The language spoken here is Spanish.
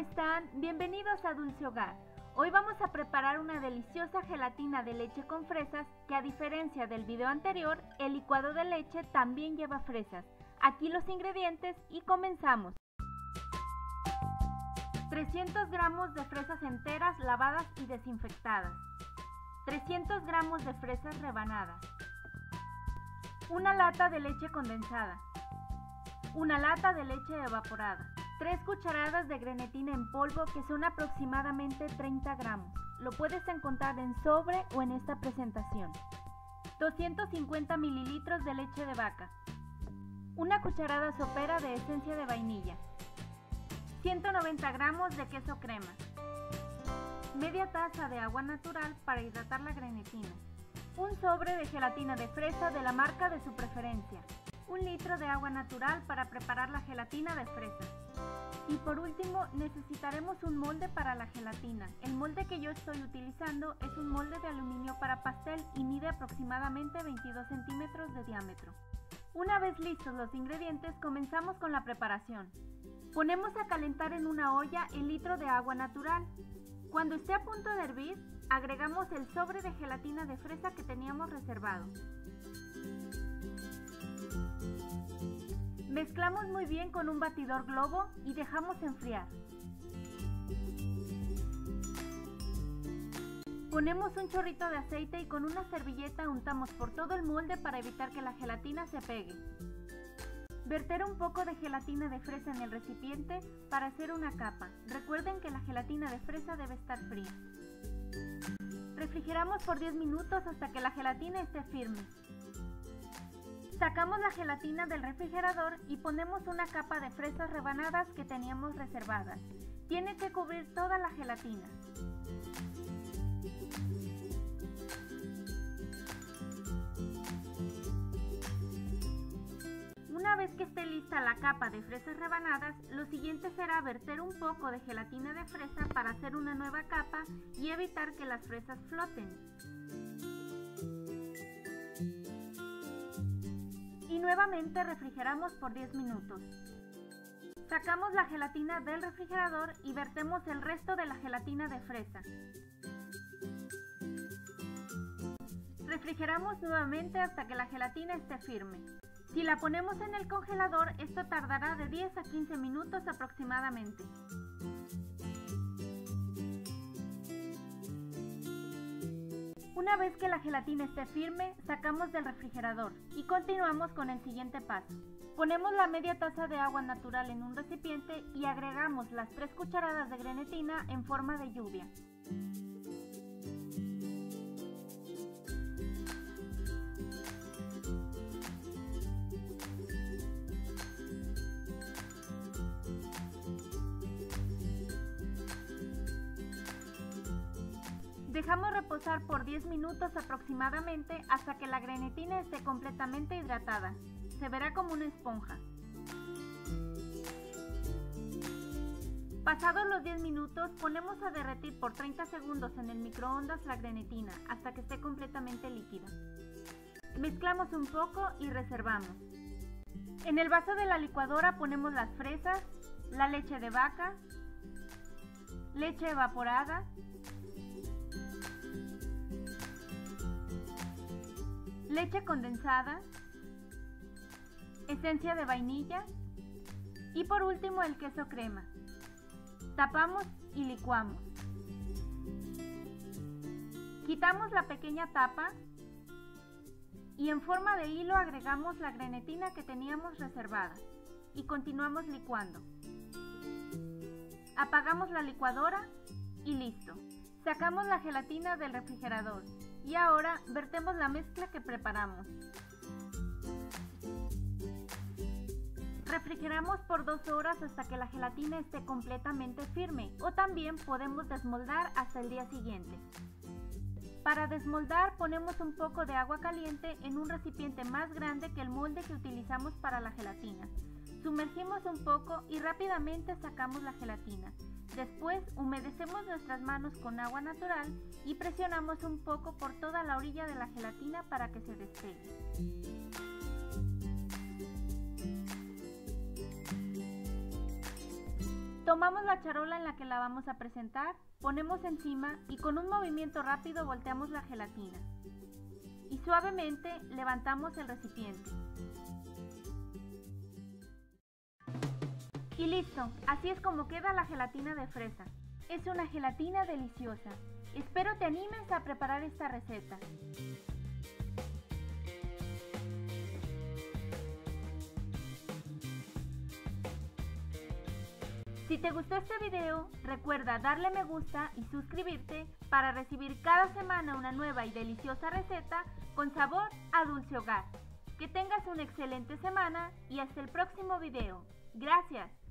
están? Bienvenidos a Dulce Hogar. Hoy vamos a preparar una deliciosa gelatina de leche con fresas que, a diferencia del video anterior, el licuado de leche también lleva fresas. Aquí los ingredientes y comenzamos. 300 gramos de fresas enteras lavadas y desinfectadas. 300 gramos de fresas rebanadas. Una lata de leche condensada. Una lata de leche evaporada. 3 cucharadas de grenetina en polvo, que son aproximadamente 30 gramos. Lo puedes encontrar en sobre o en esta presentación. 250 mililitros de leche de vaca. Una cucharada sopera de esencia de vainilla. 190 gramos de queso crema. Media taza de agua natural para hidratar la grenetina. Un sobre de gelatina de fresa de la marca de su preferencia. 1 litro de agua natural para preparar la gelatina de fresa. Y por último, necesitaremos un molde para la gelatina. El molde que yo estoy utilizando es un molde de aluminio para pastel y mide aproximadamente 22 centímetros de diámetro. Una vez listos los ingredientes, comenzamos con la preparación. Ponemos a calentar en una olla el litro de agua natural. Cuando esté a punto de hervir, agregamos el sobre de gelatina de fresa que teníamos reservado. Mezclamos muy bien con un batidor globo y dejamos enfriar. Ponemos un chorrito de aceite y con una servilleta untamos por todo el molde para evitar que la gelatina se pegue. Verter un poco de gelatina de fresa en el recipiente para hacer una capa. Recuerden que la gelatina de fresa debe estar fría. Refrigeramos por 10 minutos hasta que la gelatina esté firme. Sacamos la gelatina del refrigerador y ponemos una capa de fresas rebanadas que teníamos reservadas. Tiene que cubrir toda la gelatina. Una vez que esté lista la capa de fresas rebanadas, lo siguiente será verter un poco de gelatina de fresa para hacer una nueva capa y evitar que las fresas floten. Y nuevamente refrigeramos por 10 minutos. Sacamos la gelatina del refrigerador y vertemos el resto de la gelatina de fresa. Refrigeramos nuevamente hasta que la gelatina esté firme. Si la ponemos en el congelador, esto tardará de 10 a 15 minutos aproximadamente. Una vez que la gelatina esté firme, sacamos del refrigerador y continuamos con el siguiente paso. Ponemos la media taza de agua natural en un recipiente y agregamos las 3 cucharadas de grenetina en forma de lluvia. Dejamos reposar por 10 minutos aproximadamente hasta que la grenetina esté completamente hidratada. Se verá como una esponja. Pasados los 10 minutos, ponemos a derretir por 30 segundos en el microondas la grenetina hasta que esté completamente líquida. Mezclamos un poco y reservamos. En el vaso de la licuadora ponemos las fresas, la leche de vaca, leche evaporada, leche condensada, esencia de vainilla y por último el queso crema. Tapamos y licuamos. Quitamos la pequeña tapa y en forma de hilo agregamos la grenetina que teníamos reservada y continuamos licuando. Apagamos la licuadora y listo. Sacamos la gelatina del refrigerador. Y ahora vertemos la mezcla que preparamos. Refrigeramos por 2 horas hasta que la gelatina esté completamente firme, o también podemos desmoldar hasta el día siguiente. Para desmoldar ponemos un poco de agua caliente en un recipiente más grande que el molde que utilizamos para la gelatina. Sumergimos un poco y rápidamente sacamos la gelatina. Después humedecemos nuestras manos con agua natural y presionamos un poco por toda la orilla de la gelatina para que se despegue. Tomamos la charola en la que la vamos a presentar, ponemos encima y con un movimiento rápido volteamos la gelatina. Y suavemente levantamos el recipiente. Y listo, así es como queda la gelatina de fresa. Es una gelatina deliciosa. Espero te animes a preparar esta receta. Si te gustó este video, recuerda darle me gusta y suscribirte para recibir cada semana una nueva y deliciosa receta con sabor a dulce hogar. Que tengas una excelente semana y hasta el próximo video. Gracias.